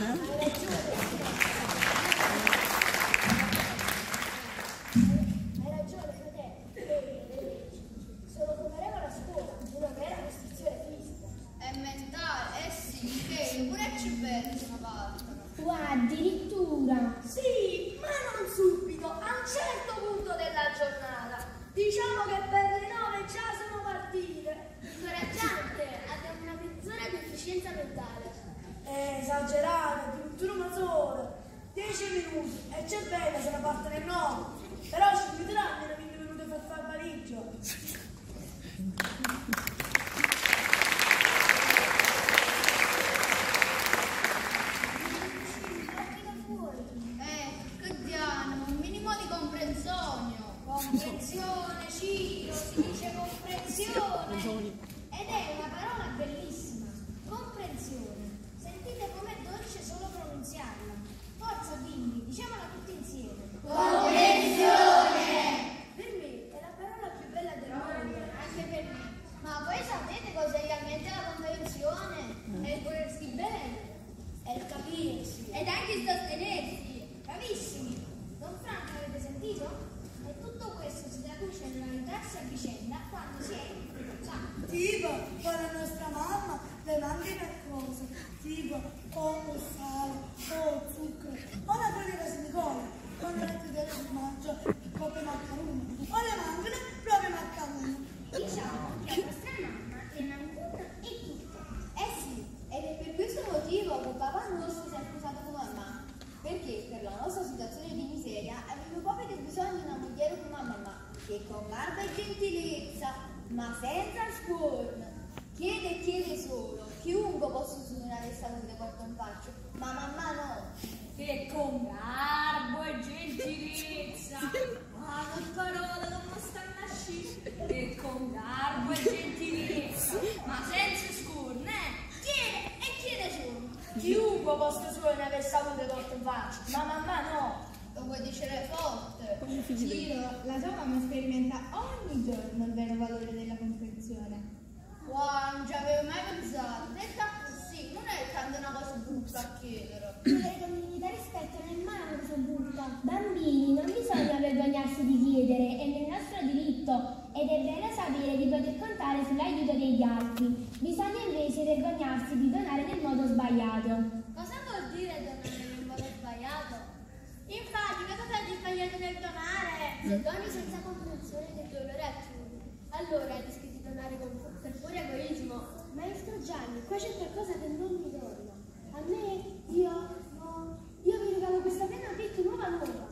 ragione, fratello. Sono come regola a scuola, una vera costruzione fisica. È mentale, sì, che pure ci bene sono partono. Addirittura. Sì, ma non subito, a un certo punto della giornata. Diciamo che per le 9 già sono partite. Incoraggiante, abbiamo una mezz'ora di efficienza mentale. È esagerato, addirittura una sola. 10 minuti e c'è bene se ne partono in 9. Però ci vedrà almeno 20 minuti per far pareggio. Che diamo, un minimo di comprensione. Comprensione, Ciro, si dice comprensione. Ed è una parola bellissima. Comprensione. Sentite com'è dolce solo pronunziarla. Forza bimbi, diciamola tutti insieme. Comprensione! Per me è la parola più bella del mondo. Anche per me. Ma voi sapete cos'è realmente la comprensione? È il volersi bene. È il capirsi. Ed anche il sostenersi. Bravissimi. Don Franco, avete sentito? E tutto questo si traduce nell'aiutarsi a vicenda quando si è in difficoltà. Tipo, con la nostra mamma le manchi per cose, tipo o sale, o zucchero, o la croniera silicola, con le lettere del formaggio, come maccaroni, o le mancano proprio maccaroni. Diciamo che la nostra mamma è tutto e tutto. Eh sì, ed è per questo motivo che papà nostro si è sposato con mamma. Perché per la nostra situazione di miseria avevo proprio del bisogno di una moglie come mamma, che con garbo e gentilezza, ma senza scorno, chiede e chiede solo, chiunque possa usare salute porta un faccio, ma mamma no. Che con garbo e gentilezza, Ma che parole non mi stanno a sci. che con garbo e gentilezza, ma senza scorno, Chiede e chiede solo. chiunque possa solo aver salute porta un faccio, ma mamma no. Lo vuoi dire forte? Ciro, la tua mamma sperimenta ogni giorno il vero valore della comprensione. Wow, non ci avevo mai pensato. Detta così, non è tanto una cosa brutta a chiedere. Chiedere con dignità e rispetto non è mai una cosa brutta. Bambini, non bisogna vergognarsi di chiedere, è nel nostro diritto ed è bene sapere di poter contare sull'aiuto degli altri. Bisogna invece vergognarsi di donare nel modo sbagliato. Cosa vuol dire donare nel modo sbagliato? Infatti, cosa c'è di sbagliato nel donare? Se doni senza comprensione del dolore altrui, allora rischi di donare per puro egoismo. Maestro Gianni, qua c'è qualcosa che non mi torna. A me? No. Io vi regalo questa penna Bic nuova.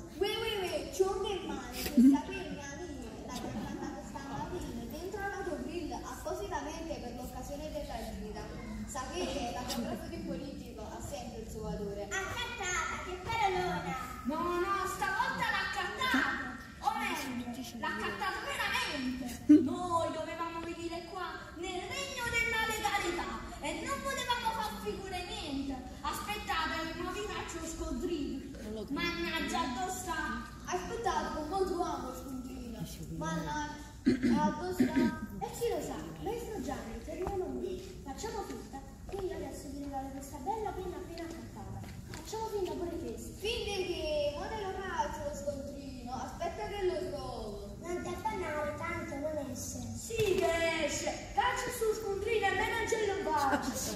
C'ho un in mano, questa penna mia, l'hai portata stamattina dentro la tovilla appositamente per l'occasione della gira. Sapete, la fotografa di politico ha sempre il suo valore. Accattata, che parolona! No, stavolta l'ha accattato, o meglio, l'ha accattato veramente. Noi dovevamo venire qua nel regno della legalità e non potevamo far figure niente. Aspettate, vi faccio scodrino. Mannaggia, dove sta? Aspettate, con molto uomo scontrino. Mannaggia, dove sta? E chi lo sa, maestro Gianni, torniamo a noi. Facciamo finta che io adesso vi regalo questa bella penna appena accattata. Facciamo finta pure questo. Figli che, ora lo faccio lo scontrino, aspetta che lo trovo. Non ti affannare, tanto non esce. Sì che esce, caccia sul scontrino e me non ce lo faccio.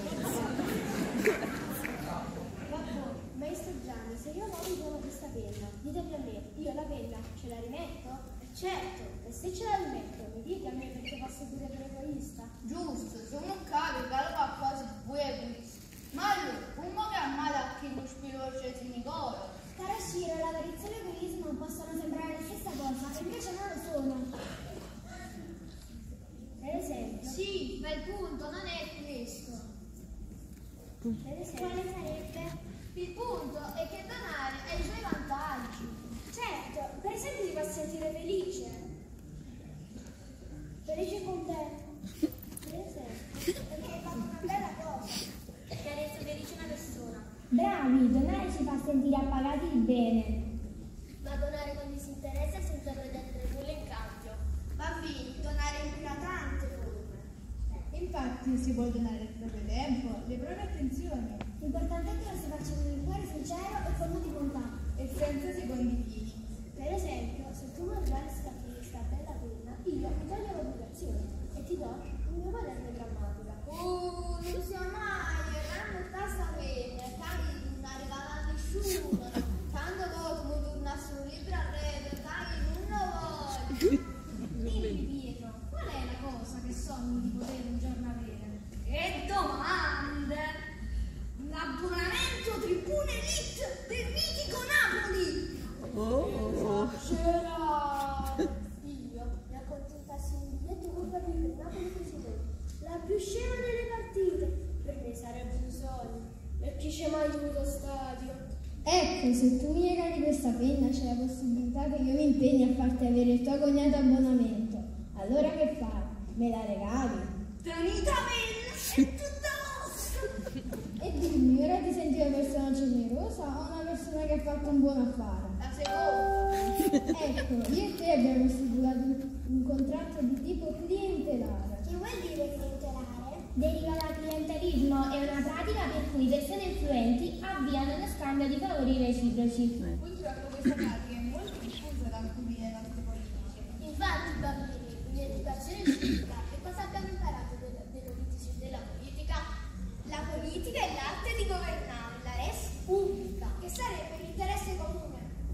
Vabbè, maestro Gianni, se io non vi dono questa penna, ditemi a me, io la penna ce la rimetto? Certo, e se ce la rimetto, mi dite a me perché posso dire per egoista? Giusto, sono un cavio, calo qualcosa di voi egoisti. Ma allora, un po' che ammala a chi non spiloce si Nicolo. Caro Ciro, l'avarizia e l'egoismo possono sembrare la stessa cosa, invece non lo sono. Per esempio? Sì, ma il punto non è questo. Per esempio? Quale sarebbe? Il punto è che donare ha i suoi vantaggi. Certo, per esempio ti fa sentire felice. Felice con te. Per esempio, perché hai fatto una bella cosa. Ti ha reso felice una persona. Bravi, donare ci fa sentire appagati il bene. Ma donare con disinteresse senza pretendere nulla in cambio. Bambini, donare implica tante forme. Infatti si può donare il proprio tempo, le proprie attenzioni. L'importante è che lo si faccia con sincero e forma di bontà. E senza secondi fini. Per esempio, se tu non dai sta bella penna, io mi toglio l'obbligazione e ti do il mio quaderno di grammatica. Non sia mai, erano questa penna, cari non ha regalato nessuno. Tanto poi come tornasse un libro a rete, cari non lo voglio. Dimmi Pietro, qual è la cosa che sogni di poter un giorno avere? Che domande! L'abbonamento Tribune Elite del mitico Napoli! C'era io, mi accontentassi un biglietto con per il Napoli Presidente, la più scema delle partite. Per me sarebbe un sogno. E chi c'è mai venuto stadio? Ecco, se tu mi regali questa penna c'è la possibilità che io mi impegni a farti avere il tuo cognato abbonamento. Allora che fai? Me la regali? Tenita penna, è tutta vostra! E dimmi, ora ti senti una persona generosa o una persona che ha fatto un buon affare? La seconda. Ecco, io e te abbiamo stipulato un contratto di tipo clientelare. Che vuol dire clientelare? Deriva dal clientelismo, è una pratica per cui persone influenti avviano uno scambio di favori reciproci. Purtroppo questa pratica è molto diffusa da alcuni dei nostri politici. Infatti, bambini, in educazione civica, che cosa abbiamo imparato dei politici e della politica? La politica è l'arte di governare, la res pubblica, che sarebbe l'interesse comune.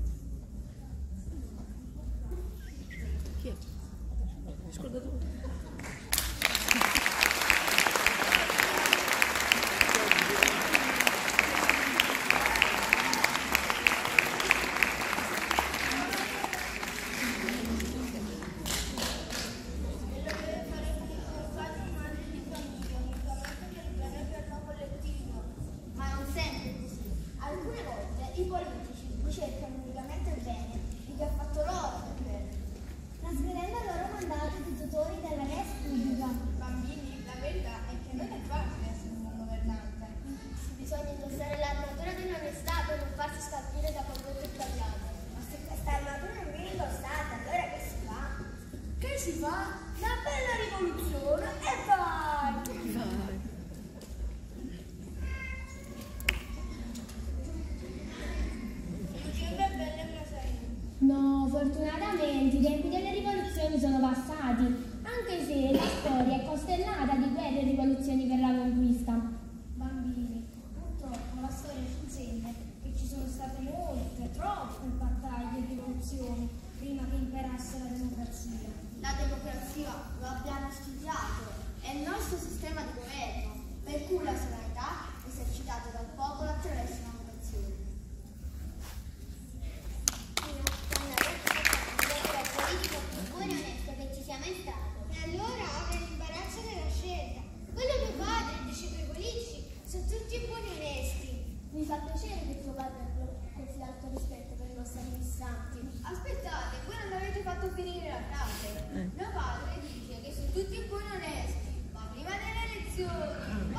Ma non sempre così. Alcune volte i politici ricercano unicamente il bene di chi ha fatto loro del bene. Trasgredendo il loro mandato di tutori della res pubblica. Bambini, la verità è che non è facile essere un buon governante. Bisogna indossare l'armatura dell'onestà per non farsi scalpire da condotte sbagliate. Ma se questa armatura non viene indossata, allora che si fa? Che si fa? Una bella rivoluzione e vai! No, fortunatamente i tempi delle rivoluzioni sono passati, anche se la storia è costellata di guerre e rivoluzioni per la conquista. Bambini, purtroppo la storia ci insegna che ci sono state molte, troppe battaglie e rivoluzioni prima che imperasse la democrazia. La democrazia lo abbiamo studiato, è il nostro sistema di governo, per cui la sovranità è esercitata dal popolo attraverso una votazione. Politico più buono e onesto che ci sia mai stato. E allora avrei l'imbarazzo della scelta. Quello mio padre dice che i politici sono tutti buoni e onesti. Mi fa piacere che tuo padre abbia così alto rispetto per i nostri amministranti. Aspettate, voi non avete fatto finire la frase. Mio padre dice che sono tutti buoni e onesti, ma prima delle elezioni.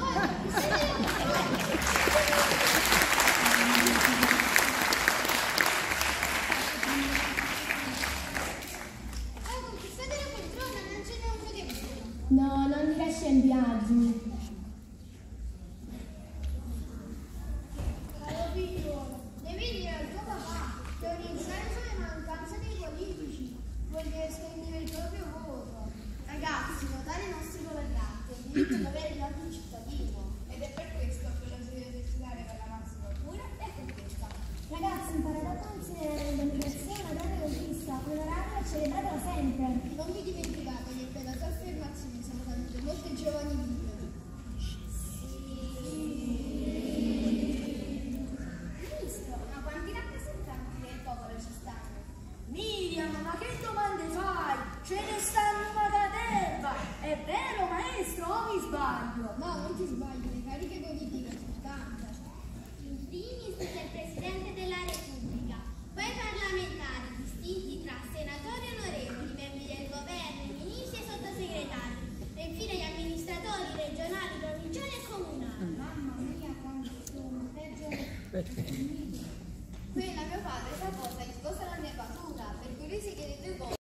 Conquistate la poltrona, non ce n'è uno che buono. No, non dire scempiaggini. Caro figliolo, devi dire al tuo papà che orientare sulle mancanze dei politici vuol dire spegnere il proprio voto. Ragazzi, votare i nostri governanti è un diritto dovere di ogni cittadino. Ed è per questo che lo si deve studiare con la massima cura e conquista. Ragazzi, imparate a considerare la democrazia una grande conquista, onorarla e celebratela sempre. Non vi dimenticate che per la sua affermazione sono cadute molte giovani vite. Ministro, ma quanti rappresentanti del popolo ci stanno? Miriam, ma che domande fai? Ce ne stanno una caterva! È vero maestro o mi sbaglio? No, non ti sbagli, le cariche politiche sono tante. In primis c'è il Presidente della Repubblica, poi i parlamentari distinti tra senatori onorevoli, membri del governo, ministri e sottosegretari, e infine gli amministratori regionali, provinciali e comunali. Mamma mia, quanti sono, peggio. Quella mio padre sa cosa, gli sposa la nervatura, per cui lui si chiede due volte.